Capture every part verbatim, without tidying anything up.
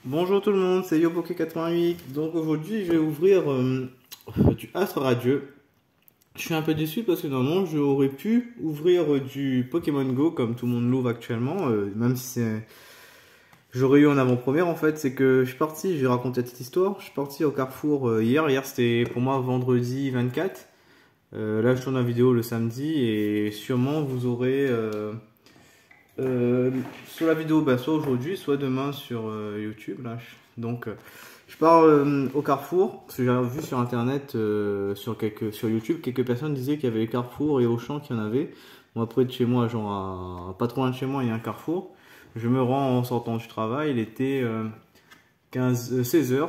Bonjour tout le monde, c'est YoPoké quatre-vingt-huit. Donc aujourd'hui je vais ouvrir euh, du Astre Radieux. Je suis un peu déçu parce que normalement j'aurais pu ouvrir euh, du Pokémon Go comme tout le monde l'ouvre actuellement, euh, même si c'est... J'aurais eu en avant-première en fait, c'est que je suis parti, je vais raconter cette histoire, je suis parti au Carrefour euh, hier, hier c'était pour moi vendredi vingt-quatre. Euh, là je tourne la vidéo le samedi et sûrement vous aurez... Euh, Euh, sur la vidéo, bah, soit aujourd'hui, soit demain sur euh, YouTube. Là. Donc, euh, je pars euh, au Carrefour, parce que j'ai vu sur internet, euh, sur, quelques, sur YouTube, quelques personnes disaient qu'il y avait les Carrefour et Auchan qu'il y en avait. Moi, près de chez moi, genre à, pas trop loin de chez moi, il y a un Carrefour. Je me rends en sortant du travail, il était euh, quinze, euh, seize heures.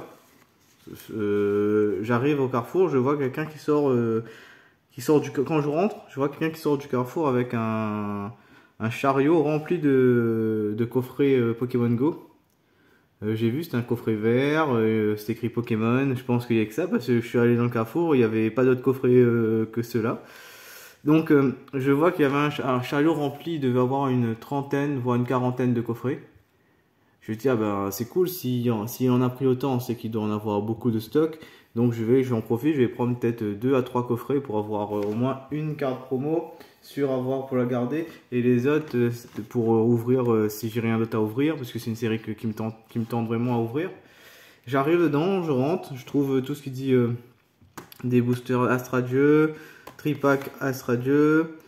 Euh, J'arrive au Carrefour, je vois quelqu'un qui sort, euh, qui sort du. Quand je rentre, je vois quelqu'un qui sort du Carrefour avec un. Un chariot rempli de, de coffrets euh, Pokémon Go. Euh, j'ai vu, c'était un coffret vert, euh, c'était écrit Pokémon. Je pense qu'il y a que ça parce que je suis allé dans le Carrefour, il n'y avait pas d'autres coffrets euh, que ceux-là. Donc euh, je vois qu'il y avait un, un chariot rempli, il devait avoir une trentaine, voire une quarantaine de coffrets. Je me dis, ah ben c'est cool, s'il en, s'il en a pris autant, c'est qu'il doit en avoir beaucoup de stock. Donc je vais, je vais en profiter, je vais prendre peut-être deux à trois coffrets pour avoir euh, au moins une carte promo sur avoir pour la garder et les autres euh, pour euh, ouvrir euh, si j'ai rien d'autre à ouvrir parce que c'est une série que, qui, me tente, qui me tente vraiment à ouvrir. J'arrive dedans, je rentre, je trouve tout ce qui dit euh, des boosters Astre Radieux, tripack Astre Radieux,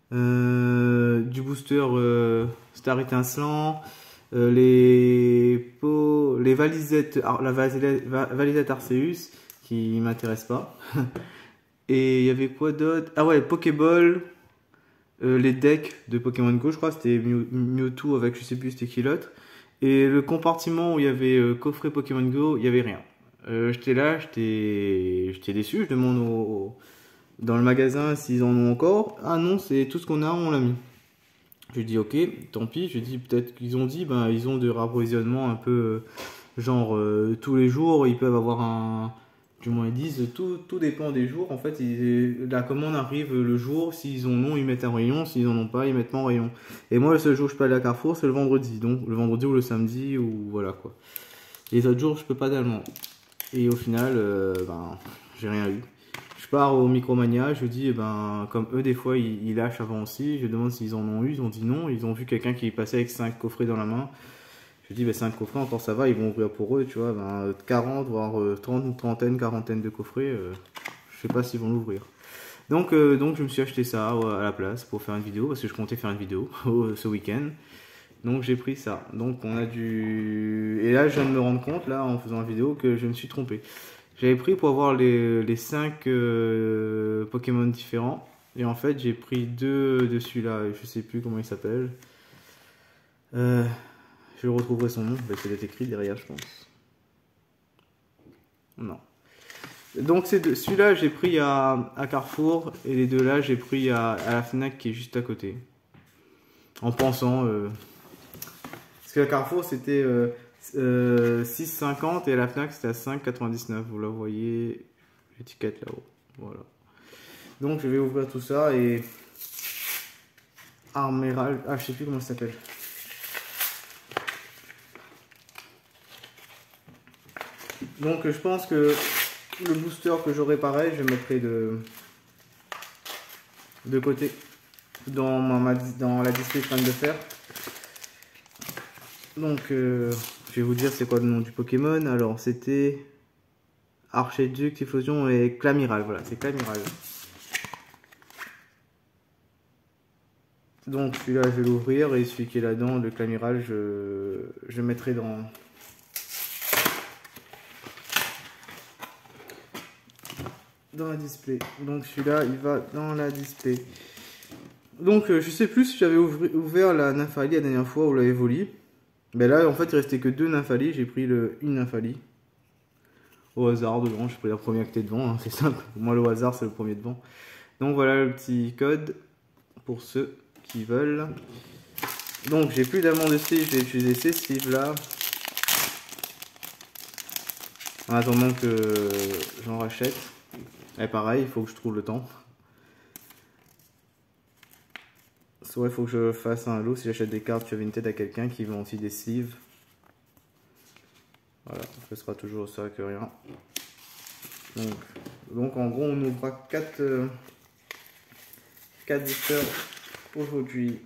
euh, du booster euh, Star Étincelant. Euh, les pots, les valisettes, la valisette, valisette Arceus qui m'intéresse pas. Et il y avait quoi d'autre? Ah ouais, Pokéball, euh, les decks de Pokémon Go, je crois, c'était Mew, Mewtwo avec je sais plus c'était qui l'autre. Et le compartiment où il y avait euh, coffret Pokémon Go, il y avait rien. Euh, j'étais là, j'étais, j'étais déçu. Je demande au, dans le magasin s'ils en ont encore. Ah non, c'est tout ce qu'on a, on l'a mis. Je dis ok, tant pis. Je dis peut-être qu'ils ont dit, ben ils ont de rapprovisionnement un peu euh, genre euh, tous les jours, ils peuvent avoir un, du moins ils disent tout, tout dépend des jours. En fait, ils, la commande arrive le jour. S'ils en ont, ils mettent un rayon. S'ils en ont pas, ils mettent pas en rayon. Et moi, le seul jour où je peux aller à Carrefour, c'est le vendredi. Donc le vendredi ou le samedi ou voilà quoi. Les autres jours, je peux pas tellement. Et au final, euh, ben j'ai rien eu. Je pars au Micromania, je dis, eh ben, comme eux, des fois, ils, ils lâchent avant aussi. Je demande s'ils en ont eu. Ils ont dit non. Ils ont vu quelqu'un qui passait avec cinq coffrets dans la main. Je dis, ben, cinq coffrets, encore ça va. Ils vont ouvrir pour eux, tu vois. Ben, quarante, voire trente, trentaine, quarantaine de coffrets. Euh, je sais pas s'ils vont l'ouvrir. Donc, euh, donc, je me suis acheté ça à la place pour faire une vidéo. Parce que je comptais faire une vidéo ce week-end. Donc, j'ai pris ça. Donc, on a du. Et là, je viens de me rendre compte, là, en faisant la vidéo, que je me suis trompé. J'avais pris pour avoir les, les cinq euh, Pokémon différents. Et en fait, j'ai pris deux de celui-là. Je sais plus comment il s'appelle. Euh, je retrouverai son nom. Bah, ça doit être écrit derrière, je pense. Non. Donc, celui-là, j'ai pris à, à Carrefour. Et les deux là, j'ai pris à, à la Fnac qui est juste à côté. En pensant. Euh... Parce que à Carrefour, c'était euh, euh, six cinquante et à la Fnac, c'était à cinq quatre-vingt-dix-neuf. Vous la voyez. L'étiquette là-haut. Voilà. Donc je vais ouvrir tout ça et Arméral, ah je sais plus comment ça s'appelle. Donc je pense que le booster que j'aurai pareil, je mettrai de de côté dans ma dans la display que je viens de faire. Donc euh, je vais vous dire c'est quoi le nom du Pokémon. Alors c'était Archiduc, Typhlosion et Clamiral. Voilà, c'est Clamiral. Donc celui-là je vais l'ouvrir et celui qui est là-dedans, le Clamiral, je, je mettrai dans, dans la display. Donc celui-là il va dans la display. Donc euh, je sais plus si j'avais ouvert la Nymphalie la dernière fois ou la Evoli. Mais là en fait il restait que deux Nymphalies, j'ai pris le, une Nymphalie. Au hasard devant, j'ai pris la première qui était devant, hein, c'est simple. Pour moi le hasard c'est le premier devant. Donc voilà le petit code pour ceux qui veulent. Donc j'ai plus d'amande de sleeve, je vais utiliser ces sleeves là. En attendant que j'en rachète. Et pareil, il faut que je trouve le temps. Soit il faut que je fasse un lot si j'achète des cartes sur Vinted à quelqu'un qui vend aussi des sleeves. Voilà, ce sera toujours ça que rien. Donc, donc en gros, on ouvrira quatre euh, boosters aujourd'hui.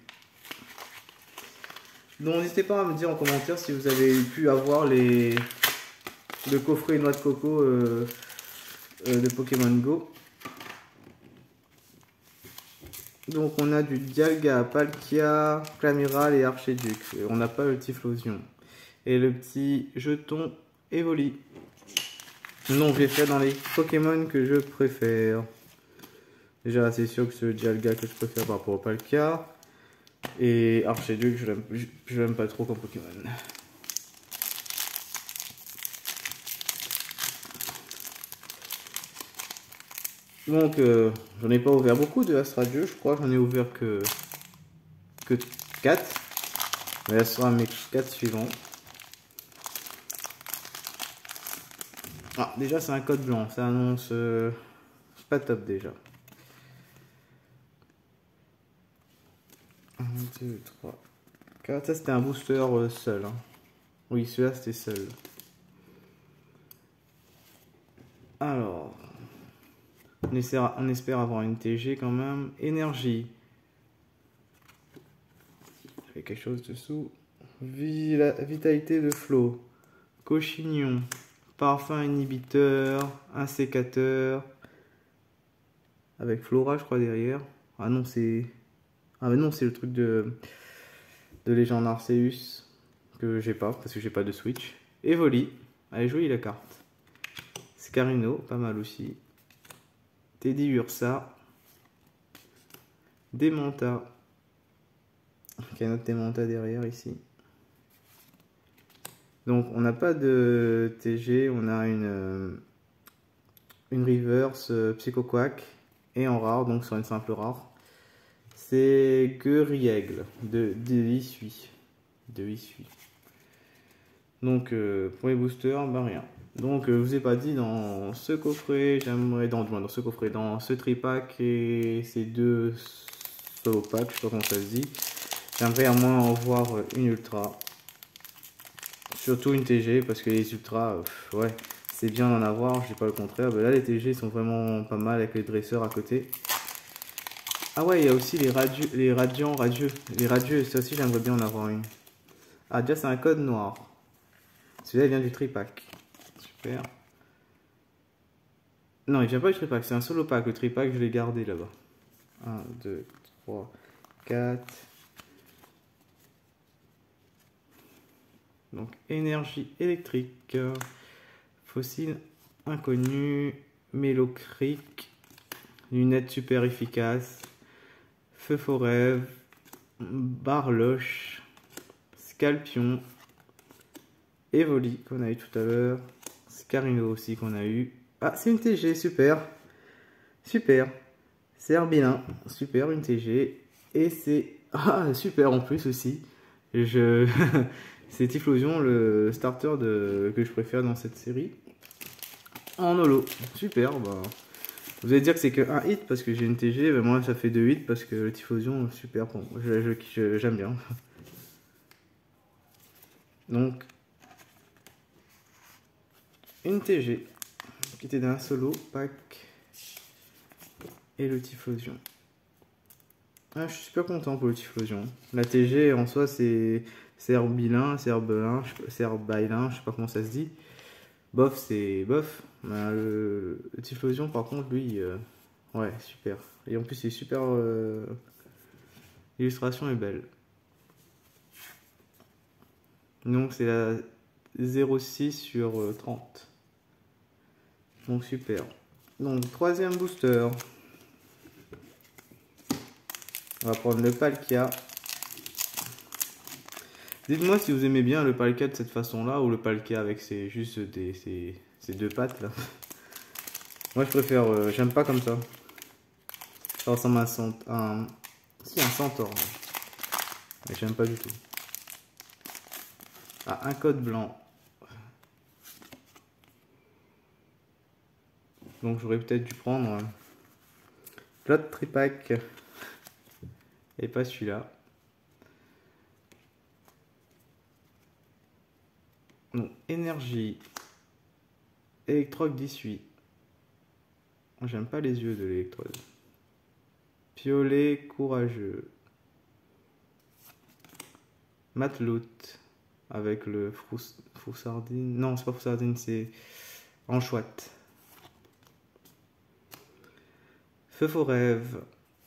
Donc n'hésitez pas à me dire en commentaire si vous avez pu avoir les le coffret noix de coco euh, euh, de Pokémon Go. Donc on a du Dialga, Palkia, Clamiral et Archiduc. On n'a pas le Typhlosion. Et le petit jeton Evoli. Donc j'ai fait dans les Pokémon que je préfère. Déjà c'est sûr que c'est le Dialga que je préfère par rapport au Palkia. Et Archiduc je l'aime pas trop comme Pokémon. Donc euh, j'en ai pas ouvert beaucoup de Astradieu, je crois que j'en ai ouvert que que quatre. Mais ce sera mes quatre suivants. Ah, déjà c'est un code blanc, ça annonce euh, pas top déjà. un, deux, trois, quatre. Ça c'était un booster euh, seul. Hein. Oui, celui-là c'était seul. Alors, on espère, on espère avoir une T G quand même. Énergie. Il y a quelque chose dessous. Vila, vitalité de flot. Cochignon. Parfum inhibiteur. Un sécateur. Avec Flora, je crois, derrière. Ah non, c'est... Ah mais non, c'est le truc de... De Légende Arceus. Que j'ai pas, parce que j'ai pas de Switch. Evoli. Elle est jolie la carte. Scarino, pas mal aussi. Teddy Ursa. Démenta. Il y a notre Démenta derrière ici. Donc on n'a pas de T G, on a une, une reverse euh, Psychoquack et en rare, donc sur une simple rare. C'est Gueriègle de, de Issui. De Issui. Donc euh, pour les boosters, bah rien. Donc euh, je vous ai pas dit dans ce coffret, j'aimerais dans, dans ce coffret, dans ce tripack et ces deux solo packs, je sais pas comment ça se dit. J'aimerais à moins en voir une ultra. Surtout une T G parce que les ultras, euh, ouais, c'est bien d'en avoir, je dis pas le contraire. Mais là, les T G sont vraiment pas mal avec les dresseurs à côté. Ah ouais, il y a aussi les radieux, les radiants, radieux, les radieux, ça aussi j'aimerais bien en avoir une. Ah, déjà c'est un code noir. Celui-là vient du tripack. Super. Non, il vient pas du tripack, c'est un solo pack. Le tripack, je l'ai gardé là-bas. un, deux, trois, quatre. Donc énergie électrique, fossile inconnu, Mélocric, lunettes super efficaces, feu forêt, barloche, Scalpion, Evoli qu'on a eu tout à l'heure, Scarino aussi qu'on a eu. Ah, c'est une T G, super, super, c'est Herbilin, super, une T G, et c'est, ah, super en plus aussi, je... C'est Typhlosion, le starter de, que je préfère dans cette série. En holo. Super. Bah. Vous allez dire que c'est que un hit parce que j'ai une T G. Bah moi, ça fait deux hits parce que le Typhlosion, super. Bon, j'aime je, je, bien. Donc, une T G qui était d'un solo pack et le Typhlosion. Ah, je suis super content pour le Typhlosion. La T G en soi, c'est Herbilin, c'est Herbelin, c'est Herbailin, je sais pas comment ça se dit. Bof, c'est bof. Ben, le, le Typhlosion, par contre, lui, euh, ouais, super. Et en plus, c'est super. Euh, l'illustration est belle. Donc, c'est la zéro six sur euh, trente. Donc, super. Donc, troisième booster. On va prendre le Palkia. Dites-moi si vous aimez bien le Palkia de cette façon-là ou le Palkia avec ses, juste des, ses, ses deux pattes là. Moi je préfère, euh, j'aime pas comme ça. Ça ressemble à un, cent, un, si, un centaure. Mais j'aime pas du tout. Ah, un code blanc. Donc j'aurais peut-être dû prendre euh, l'autre tripack. Et pas celui-là. Donc, énergie. Électrode d'issue. J'aime pas les yeux de l'électrode. Piolet courageux. Matelote. Avec le frous, froussardine. Non, c'est pas froussardine, c'est anchoite. Feu forève.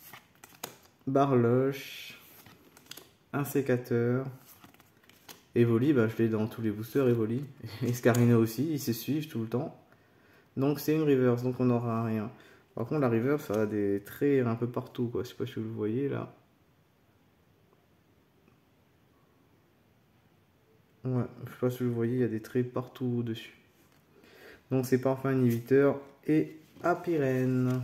Barloche. Un sécateur. Evoli, bah, je l'ai dans tous les boosters, Evoli. Escarino aussi, ils se suivent tout le temps. Donc c'est une reverse, donc on n'aura rien. Par contre la reverse, ça a des traits un peu partout, quoi. Je sais pas si vous le voyez là. Ouais, je sais pas si vous le voyez, il y a des traits partout dessus. Donc c'est parfum inhibiteur et apyrène.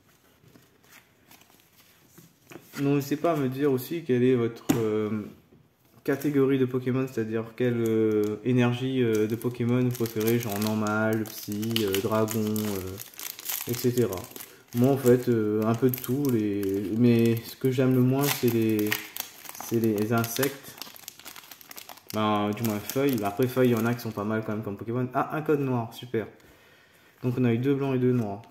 N'hésitez pas à me dire aussi quelle est votre euh, catégorie de Pokémon, c'est-à-dire quelle euh, énergie euh, de Pokémon vous préférez, genre normal, psy, euh, dragon, euh, et cetera. Moi en fait, euh, un peu de tout, les... mais ce que j'aime le moins c'est les... les insectes. Ben, du moins feuilles. Après feuilles, il y en a qui sont pas mal quand même comme Pokémon. Ah, un code noir, super. Donc on a eu deux blancs et deux noirs.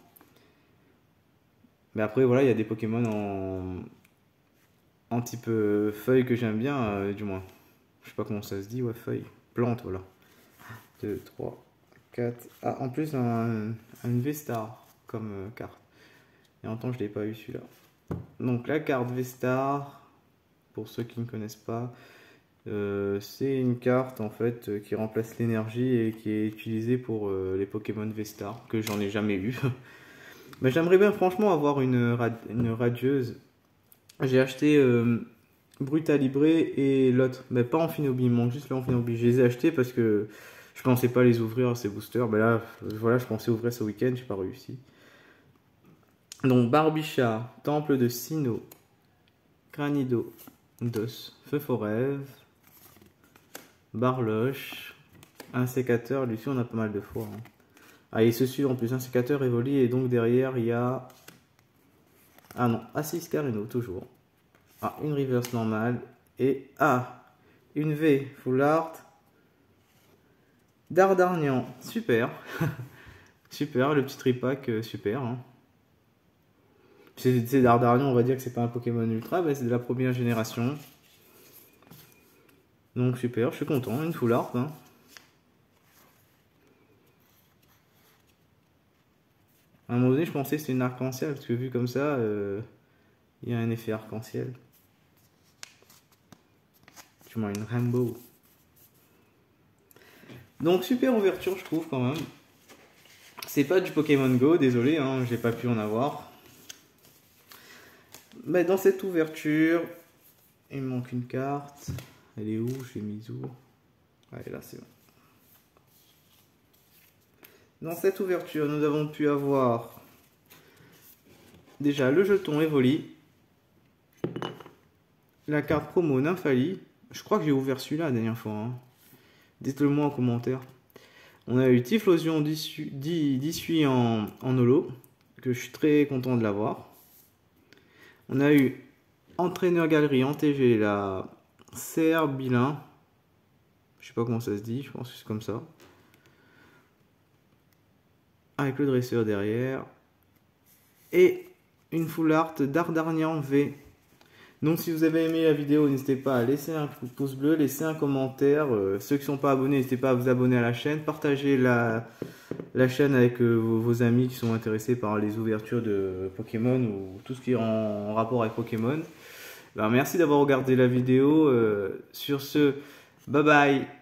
Mais après voilà, il y a des Pokémon en... en type euh, feuille que j'aime bien, euh, du moins. Je sais pas comment ça se dit, ouais, feuille. Plante, voilà. deux, trois, quatre. Ah, en plus, un, un V-Star comme euh, carte. Et en temps, je l'ai pas eu celui-là. Donc, la carte V-Star, pour ceux qui ne connaissent pas, euh, c'est une carte en fait euh, qui remplace l'énergie et qui est utilisée pour euh, les Pokémon V-Star, que j'en ai jamais eu. Mais j'aimerais bien, franchement, avoir une, rad une radieuse. J'ai acheté euh, Brutalibre et l'autre, mais pas Amphinobi, il manque juste l'Amphinobi. Je les ai achetés parce que je pensais pas les ouvrir ces boosters. Ben là, voilà, je pensais ouvrir ce week-end, j'ai pas réussi. Donc Barbichard, Temple de Sinnoh, Granido, Dos, Feu forève, Barloche, un sécateur. Lui aussi on a pas mal de fois. Hein. Ah, il se suit en plus, un sécateur Evoli, et donc derrière il y a... Ah non, Assis Carino, toujours. Ah, une reverse normale. Et ah, une V, full art. Dardarnian, super. Super, le petit tripack, euh, super. Hein. C'est Dardarnian, on va dire que c'est pas un Pokémon ultra, mais c'est de la première génération. Donc super, je suis content, une full art. Hein. À un moment donné, je pensais que c'était une arc-en-ciel, parce que vu comme ça, euh, il y a un effet arc-en-ciel. Du moins une rainbow. Donc super ouverture, je trouve quand même. C'est pas du Pokémon Go, désolé, hein, j'ai pas pu en avoir. Mais dans cette ouverture, il me manque une carte. Elle est où? J'ai mis où? Ouais, là c'est bon. Dans cette ouverture, nous avons pu avoir déjà le jeton Evoli, la carte promo Nymphali. Je crois que j'ai ouvert celui-là la dernière fois. Hein. Dites-le moi en commentaire. On a eu Typhlosion d'issue en, en holo, que je suis très content de l'avoir. On a eu Entraîneur Galerie en T G, la Cerbilin. Je sais pas comment ça se dit, je pense que c'est comme ça. Avec le dresseur derrière. Et une full art Dardarnian V. Donc si vous avez aimé la vidéo, n'hésitez pas à laisser un pouce bleu, laisser un commentaire. Euh, ceux qui ne sont pas abonnés, n'hésitez pas à vous abonner à la chaîne. Partagez la, la chaîne avec euh, vos, vos amis qui sont intéressés par les ouvertures de Pokémon ou tout ce qui est en, en rapport avec Pokémon. Ben, merci d'avoir regardé la vidéo. Euh, sur ce, bye bye.